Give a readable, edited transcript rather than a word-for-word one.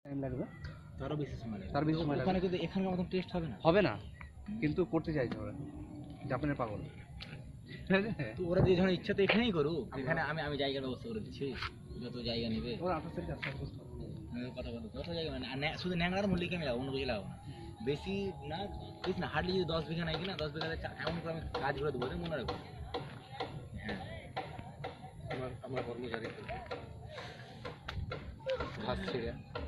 Time লাগবে, তারও বেশি সময় লাগে। তার বেশি সময় ওখানে লাগবে। কিন্তু এখানকার মতন টেস্ট হবে না। হবে না, কিন্তু করতে চাইছে ওরা, জাপানের পাগল। ঠিক আছে? তো ওরা যে ধরনের ইচ্ছা তো এখানেই করুক, এখানে আমি জায়গার ব্যবস্থা করে দিচ্ছি, যত জায়গা নেবে ওরা 28 তারিখে আসতে হবে। কথা বলো, যত জায়গা মানে শুধু ন্যাংরার মূল্যে আমি লাগাবো, অন্য কিছু লাগাবো না। বেশি না, বেশি না, হার্ডলি যদি 10 বিঘা নাই কিনা 10 বিঘাতে এমন করে আমি কাজ করে দেবো, মনে রাখবো। হ্যাঁ, আমার কর্মচারী ঘাস ছিঁড়ে